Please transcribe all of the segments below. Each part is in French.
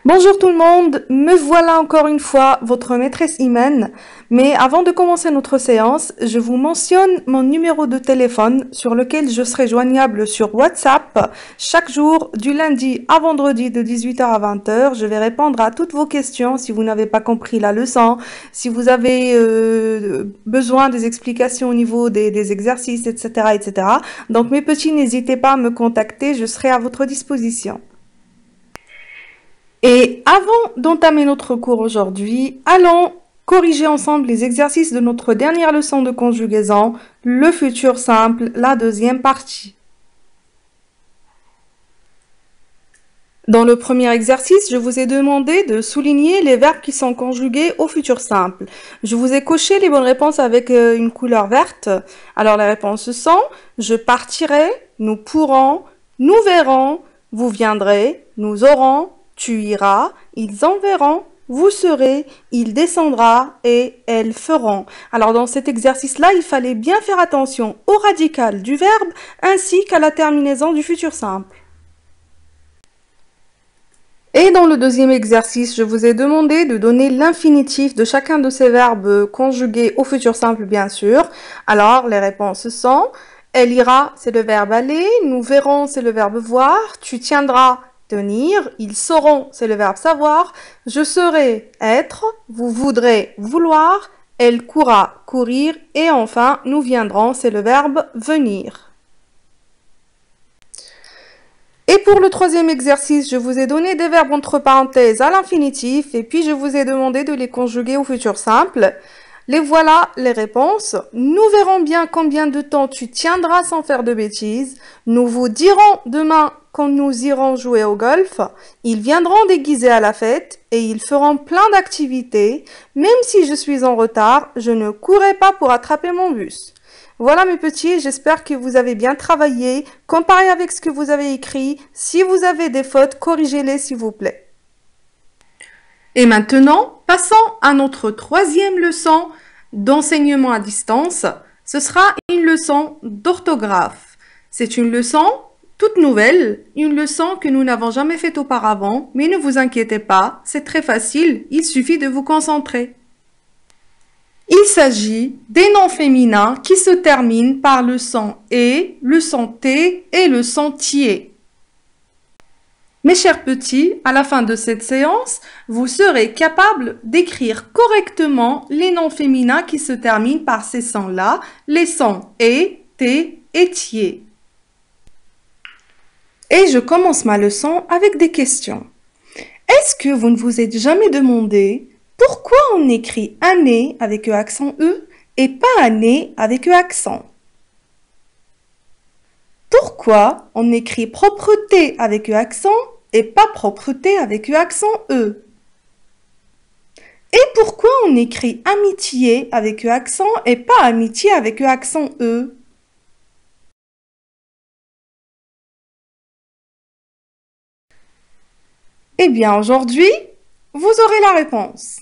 Bonjour tout le monde, me voilà encore une fois, votre maîtresse Iman. Mais avant de commencer notre séance, je vous mentionne mon numéro de téléphone sur lequel je serai joignable sur WhatsApp chaque jour du lundi à vendredi de 18h à 20h. Je vais répondre à toutes vos questions si vous n'avez pas compris la leçon, si vous avez besoin des explications au niveau des exercices, etc., etc. Donc mes petits, n'hésitez pas à me contacter, je serai à votre disposition. Et avant d'entamer notre cours aujourd'hui, allons corriger ensemble les exercices de notre dernière leçon de conjugaison, le futur simple, la deuxième partie. Dans le premier exercice, je vous ai demandé de souligner les verbes qui sont conjugués au futur simple. Je vous ai coché les bonnes réponses avec une couleur verte. Alors les réponses sont « je partirai »,« nous pourrons »,« nous verrons »,« vous viendrez »,« nous aurons », tu iras, ils enverront, vous serez, il descendra et elles feront. Alors dans cet exercice-là, il fallait bien faire attention au radical du verbe ainsi qu'à la terminaison du futur simple. Et dans le deuxième exercice, je vous ai demandé de donner l'infinitif de chacun de ces verbes conjugués au futur simple, bien sûr. Alors les réponses sont « elle ira », c'est le verbe aller, « nous verrons », c'est le verbe voir, « tu tiendras », tenir, ils sauront, c'est le verbe savoir, je serai, être, vous voudrez, vouloir, elle courra, courir, et enfin, nous viendrons, c'est le verbe venir. Et pour le troisième exercice, je vous ai donné des verbes entre parenthèses à l'infinitif, et puis je vous ai demandé de les conjuguer au futur simple. Les voilà les réponses. Nous verrons bien combien de temps tu tiendras sans faire de bêtises. Nous vous dirons demain quand nous irons jouer au golf. Ils viendront déguisés à la fête et ils feront plein d'activités. Même si je suis en retard, je ne courrai pas pour attraper mon bus. Voilà mes petits, j'espère que vous avez bien travaillé. Comparez avec ce que vous avez écrit. Si vous avez des fautes, corrigez-les s'il vous plaît. Et maintenant, passons à notre troisième leçon d'enseignement à distance. Ce sera une leçon d'orthographe. C'est une leçon toute nouvelle, une leçon que nous n'avons jamais faite auparavant, mais ne vous inquiétez pas, c'est très facile, il suffit de vous concentrer. Il s'agit des noms féminins qui se terminent par le son « et », le son « t » et le son « tier ». Mes chers petits, à la fin de cette séance, vous serez capables d'écrire correctement les noms féminins qui se terminent par ces sons-là, les sons « et »,« t » et « tier ». Et je commence ma leçon avec des questions. Est-ce que vous ne vous êtes jamais demandé pourquoi on écrit un nez avec E accent E et pas un nez avec E accent? Pourquoi on écrit propreté avec E accent et pas propreté avec E accent E? Et pourquoi on écrit amitié avec E accent et pas amitié avec E accent E? Eh bien, aujourd'hui, vous aurez la réponse.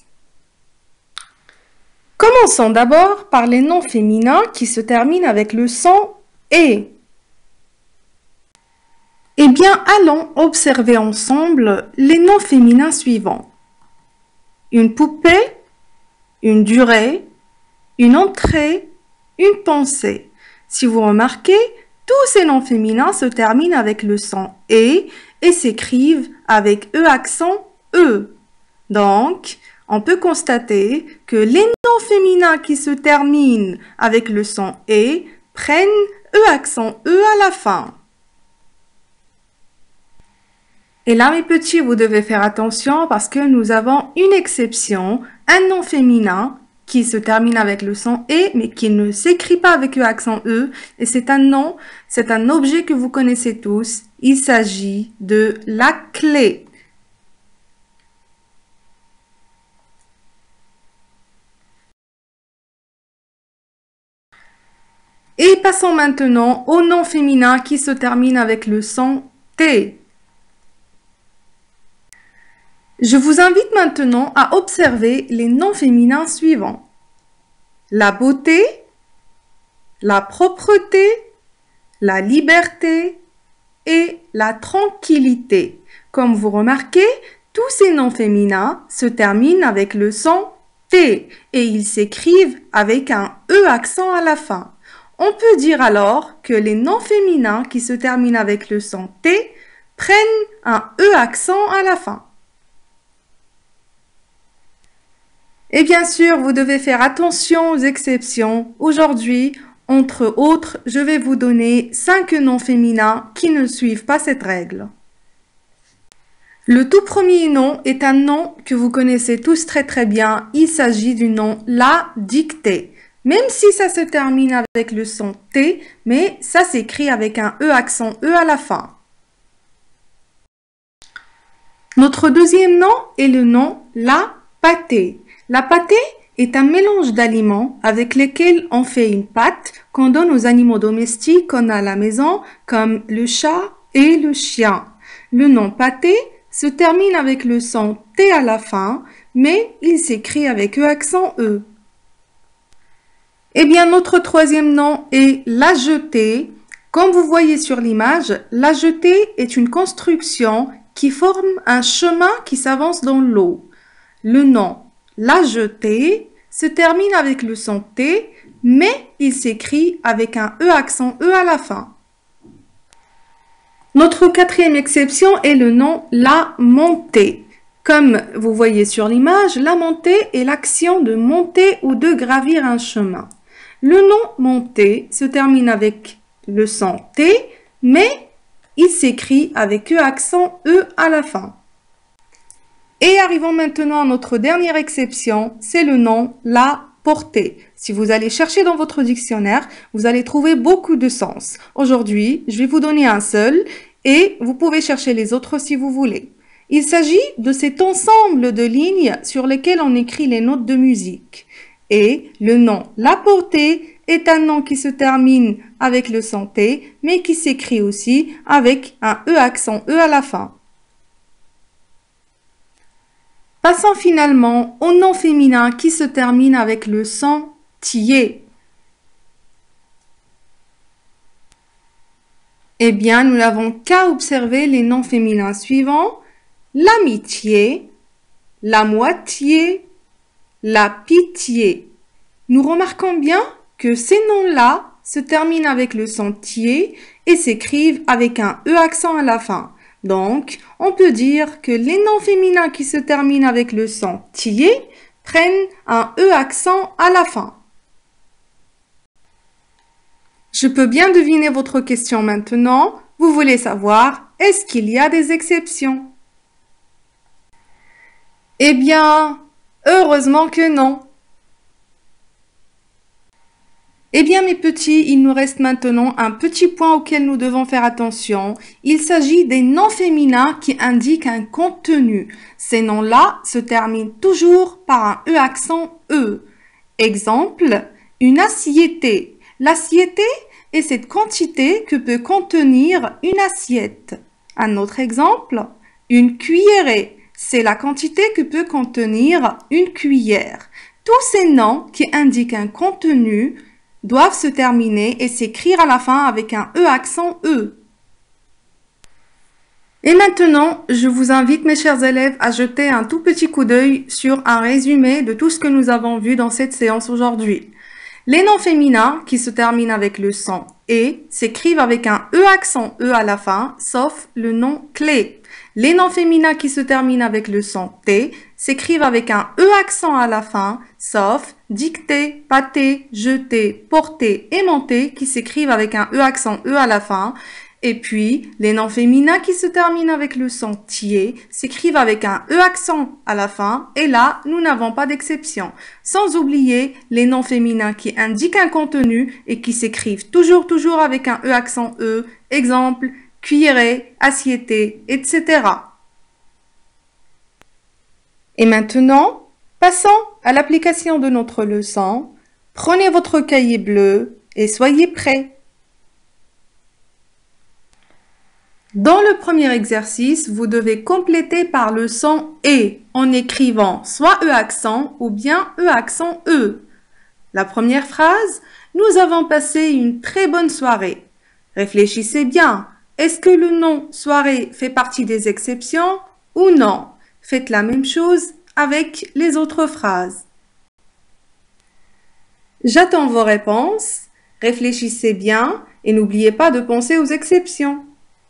Commençons d'abord par les noms féminins qui se terminent avec le son « et ». Eh bien, allons observer ensemble les noms féminins suivants. Une poupée, une durée, une entrée, une pensée. Si vous remarquez, tous ces noms féminins se terminent avec le son « et » et s'écrivent avec E accent E. Donc, on peut constater que les noms féminins qui se terminent avec le son « et » prennent E accent E à la fin. Et là, mes petits, vous devez faire attention parce que nous avons une exception, un nom féminin qui se termine avec le son « et » mais qui ne s'écrit pas avec E accent E. Et c'est un nom, c'est un objet que vous connaissez tous. Il s'agit de la clé. Et passons maintenant au nom féminin qui se termine avec le son « T ». Je vous invite maintenant à observer les noms féminins suivants. La beauté, la propreté, la liberté et la tranquillité. Comme vous remarquez, Tous ces noms féminins se terminent avec le son T et ils s'écrivent avec un E accent à la fin. On peut dire alors que les noms féminins qui se terminent avec le son T prennent un E accent à la fin. Et bien sûr, vous devez faire attention aux exceptions. Aujourd'hui, entre autres, je vais vous donner 5 noms féminins qui ne suivent pas cette règle. Le tout premier nom est un nom que vous connaissez tous très bien. Il s'agit du nom la dictée. Même si ça se termine avec le son T, mais ça s'écrit avec un E accent E à la fin. Notre deuxième nom est le nom la pâtée. La pâtée est un mélange d'aliments avec lesquels on fait une pâte qu'on donne aux animaux domestiques qu'on a à la maison, comme le chat et le chien. Le nom pâtée se termine avec le son T à la fin, mais il s'écrit avec E accent E. Eh bien, notre troisième nom est la jetée. Comme vous voyez sur l'image, la jetée est une construction qui forme un chemin qui s'avance dans l'eau. Le nom la jetée se termine avec le son T, mais il s'écrit avec un E accent E à la fin. Notre quatrième exception est le nom la montée. Comme vous voyez sur l'image, la montée est l'action de monter ou de gravir un chemin. Le nom montée se termine avec le son T, mais il s'écrit avec E accent E à la fin. Et arrivons maintenant à notre dernière exception, c'est le nom la portée. Si vous allez chercher dans votre dictionnaire, vous allez trouver beaucoup de sens. Aujourd'hui, je vais vous donner un seul et vous pouvez chercher les autres si vous voulez. Il s'agit de cet ensemble de lignes sur lesquelles on écrit les notes de musique. Et le nom la portée est un nom qui se termine avec le son T, mais qui s'écrit aussi avec un E accent E à la fin. Passons finalement au nom féminin qui se termine avec le son tier. Eh bien, nous n'avons qu'à observer les noms féminins suivants: l'amitié, la moitié, la pitié. Nous remarquons bien que ces noms-là se terminent avec le son tier et s'écrivent avec un E accent à la fin. Donc, on peut dire que les noms féminins qui se terminent avec le son tier prennent un E accent à la fin. Je peux bien deviner votre question maintenant. Vous voulez savoir, est-ce qu'il y a des exceptions? Eh bien, heureusement que non. Eh bien mes petits, il nous reste maintenant un petit point auquel nous devons faire attention. Il s'agit des noms féminins qui indiquent un contenu. Ces noms-là se terminent toujours par un E accent E. Exemple, une assiette. L'assiette est cette quantité que peut contenir une assiette. Un autre exemple, une cuillerée. C'est la quantité que peut contenir une cuillère. Tous ces noms qui indiquent un contenu doivent se terminer et s'écrire à la fin avec un E accent E. Et maintenant, je vous invite, mes chers élèves, à jeter un tout petit coup d'œil sur un résumé de tout ce que nous avons vu dans cette séance aujourd'hui. Les noms féminins qui se terminent avec le son « et » s'écrivent avec un E accent E à la fin, sauf le nom « clé ». Les noms féminins qui se terminent avec le son « t » s'écrivent avec un E accent à la fin, sauf dictée, pâtée, jetée, portée et montée qui s'écrivent avec un E accent E à la fin. Et puis, les noms féminins qui se terminent avec le son « tier » s'écrivent avec un E accent à la fin. Et là, nous n'avons pas d'exception. Sans oublier les noms féminins qui indiquent un contenu et qui s'écrivent toujours avec un E accent E. Exemple, cuillerée, assiette, etc. Et maintenant, passons à l'application de notre leçon. Prenez votre cahier bleu et soyez prêts. Dans le premier exercice, vous devez compléter par le son « et » en écrivant soit E accent ou bien E accent E. La première phrase, nous avons passé une très bonne soirée. Réfléchissez bien, est-ce que le nom « soirée » fait partie des exceptions ou non? Faites la même chose avec les autres phrases. J'attends vos réponses. Réfléchissez bien et n'oubliez pas de penser aux exceptions.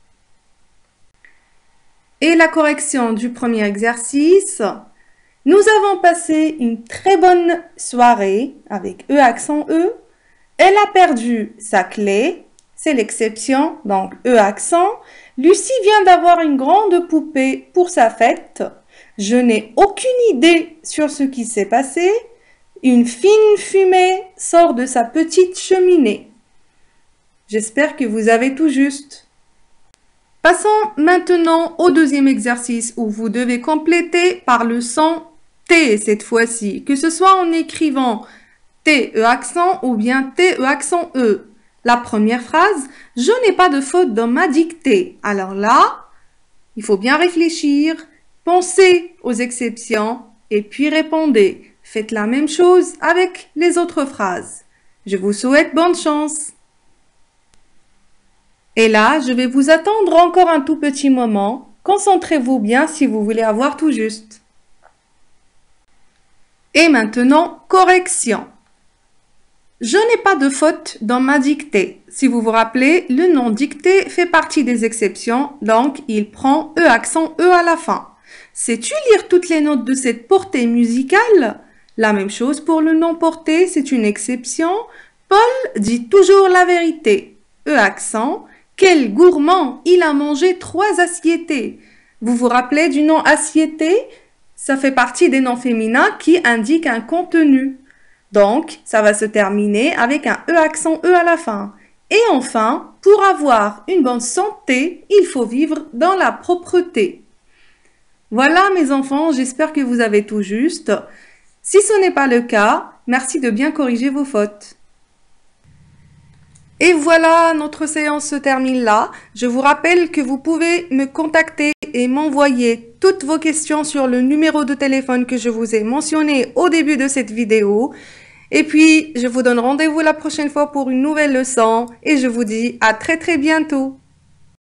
Et la correction du premier exercice. Nous avons passé une très bonne soirée avec E accent E. Elle a perdu sa clé. C'est l'exception, donc E accent. Lucie vient d'avoir une grande poupée pour sa fête. Je n'ai aucune idée sur ce qui s'est passé. Une fine fumée sort de sa petite cheminée. J'espère que vous avez tout juste. Passons maintenant au deuxième exercice où vous devez compléter par le son T cette fois-ci, que ce soit en écrivant T, E accent ou bien T, E accent E. La première phrase, je n'ai pas de faute dans ma dictée. Alors là, il faut bien réfléchir, pensez aux exceptions et puis répondez. Faites la même chose avec les autres phrases. Je vous souhaite bonne chance. Et là, je vais vous attendre encore un tout petit moment. Concentrez-vous bien si vous voulez avoir tout juste. Et maintenant, correction. Je n'ai pas de faute dans ma dictée. Si vous vous rappelez, le nom dictée fait partie des exceptions, donc il prend E accent E à la fin. Sais-tu lire toutes les notes de cette portée musicale? La même chose pour le nom porté, c'est une exception. Paul dit toujours la vérité. E accent. Quel gourmand! Il a mangé 3 assiettées. Vous vous rappelez du nom assietté? Ça fait partie des noms féminins qui indiquent un contenu. Donc, ça va se terminer avec un E accent E à la fin. Et enfin, pour avoir une bonne santé, il faut vivre dans la propreté. Voilà mes enfants, j'espère que vous avez tout juste. Si ce n'est pas le cas, merci de bien corriger vos fautes. Et voilà, notre séance se termine là. Je vous rappelle que vous pouvez me contacter et m'envoyer toutes vos questions sur le numéro de téléphone que je vous ai mentionné au début de cette vidéo. Et puis, je vous donne rendez-vous la prochaine fois pour une nouvelle leçon et je vous dis à très bientôt.